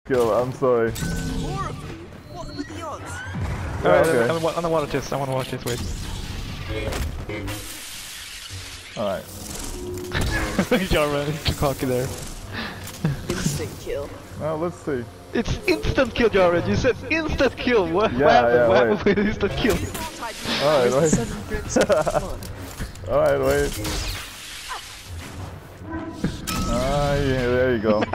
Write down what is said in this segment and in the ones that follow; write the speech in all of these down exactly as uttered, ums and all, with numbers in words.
kill. I'm sorry. What were the odds? Alright, okay. I want to watch this. I want to watch this. Wait. Alright. Jarmen, too cocky there. Instant kill. Well, let's see. It's instant kill, Jarmen. You said instant kill. What, Yeah, what happened? yeah, what wait. happened with instant kill? Alright, wait. Seven bricks. Come on. Alright, wait. Ah, yeah, there you go.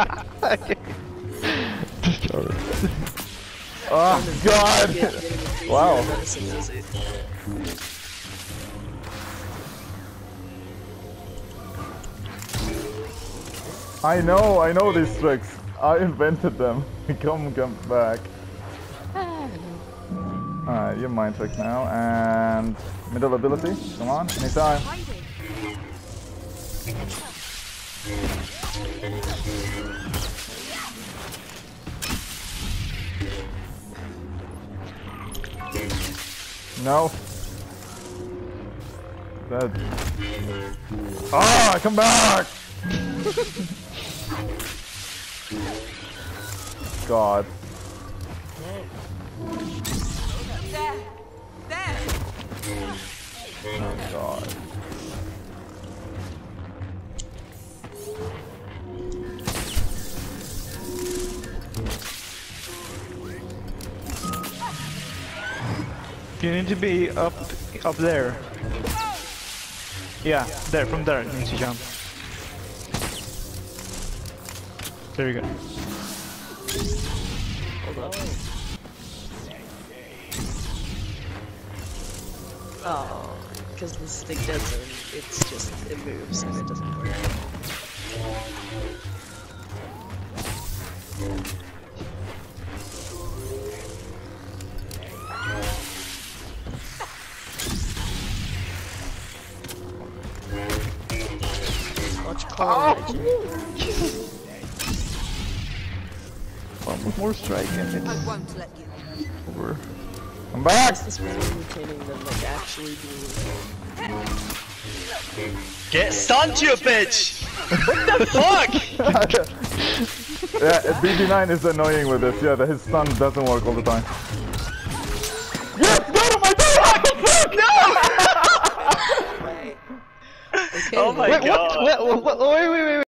Oh, God! Wow. I know, I know these tricks. I invented them. Come, come back. Alright, your mind trick now, and middle ability. Come on, anytime. No. That. Ah, come back! God. There! There! Oh God. You need to be up, up there. Yeah, there, from there, you need to jump. There you go. Hold on. Oh, because the stick doesn't, it's just, it moves and it doesn't work. Watch Carl. Oh! One more strike and it's I won't let you. over. Come back! What's this man imitating them like actually being... Get stunned, you bitch! What the fuck? Yeah, B B nine is annoying with this. Yeah, his stun doesn't work all the time. Yes, go to my door! No! Okay, Oh my Wait, god. what? Wait, wait, wait, wait, wait.